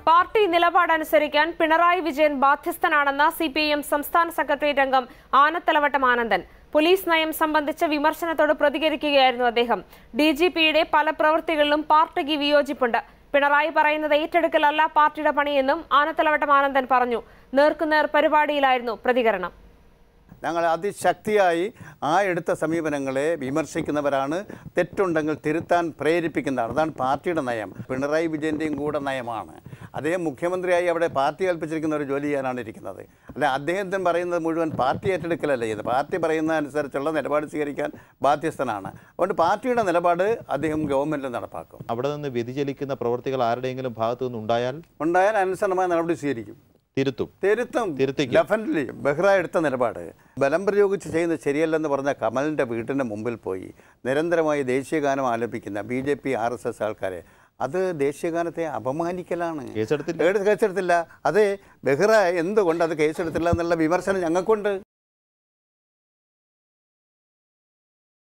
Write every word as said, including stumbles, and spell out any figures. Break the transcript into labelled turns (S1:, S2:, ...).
S1: Party നിലപാടനുസരിക്കാൻ പിണറായി വിജയൻ ബാധ്യസ്ഥനാണെന്ന C P I M സംസ്ഥാന സെക്രട്ടേറിയറ്റ് അംഗം ആനത്തലവട്ടം ആനന്ദൻ പോലീസ് നയം സംബന്ധിച്ച വിമർശനത്തോട് പ്രതികരിക്കുകയായിരുന്നു അദ്ദേഹം. ഡി ജി പിയുടെ പല പ്രവൃത്തികളിലും പാർട്ടിക്ക് വിയോജിപ്പുണ്ട്. പിണറായി പറയുന്നത് ഏറ്റെടുക്കലല്ല പാർട്ടിയുടെ പണിയെന്നും ആനത്തലവട്ടം ആനന്ദൻ പറഞ്ഞു. നേർക്കുനേർ പരിപാടിയിലായിരുന്നു പ്രതികരണം.
S2: ഞങ്ങൾ അതിശക്തിയായി ആ എടുത്ത സമീപനങ്ങളെ വിമർശിക്കുന്നവരാണ്. തെറ്റുണ്ടെങ്കിൽ തിരുത്താൻ പ്രേരിപ്പിക്കുന്നതാണ്. അതാണ് പാർട്ടിയുടെ നയം. പിണറായി വിജയൻ്റെയും കൂടെ നയമാണ്. അദ്ദേഹം മുഖ്യമന്ത്രിയായി അവിടെ പാർട്ടി ഏൽപ്പിച്ചിരിക്കുന്ന ഒരു ജോലി ചെയ്യാനാണ് ഇരിക്കുന്നത്. അല്ല, അദ്ദേഹത്തിന് പറയുന്നത് മുഴുവൻ പാർട്ടി ഏറ്റെടുക്കലല്ല ചെയ്യുന്നത്. പാർട്ടി പറയുന്ന അനുസരിച്ചുള്ള നിലപാട് സ്വീകരിക്കാൻ ബാധ്യസ്ഥനാണ്. അതുകൊണ്ട് പാർട്ടിയുടെ നിലപാട് അദ്ദേഹം ഗവൺമെൻറ്റിൽ നടപ്പാക്കും.
S3: അവിടെ നിന്ന് വ്യതിചലിക്കുന്ന പ്രവൃത്തികൾ ആരുടെയെങ്കിലും ഭാഗത്തു നിന്നുണ്ടായാൽ
S2: ഉണ്ടായാൽ അനുസരണമായ നടപടി സ്വീകരിക്കും.
S3: തിരുത്തും
S2: തിരുത്തും ഡെഫിനറ്റ്ലി. ബെഹ്റ എടുത്ത നിലപാട് ബലം പ്രയോഗിച്ച് ചെയ്യുന്നത് ശരിയല്ലെന്ന് പറഞ്ഞ കമലിൻ്റെ വീട്ടിന് മുമ്പിൽ പോയി നിരന്തരമായി ദേശീയഗാനം ആലപിക്കുന്ന B J P R S S ആൾക്കാരെ, അത് ദേശീയഗാനത്തെ അപമാനിക്കലാണ്. കേസെടുത്തില്ല. അതെ, ബെഹ്റ എന്തുകൊണ്ട് അത് കേസെടുത്തില്ല എന്നുള്ള വിമർശനം ഞങ്ങൾക്കുണ്ട്.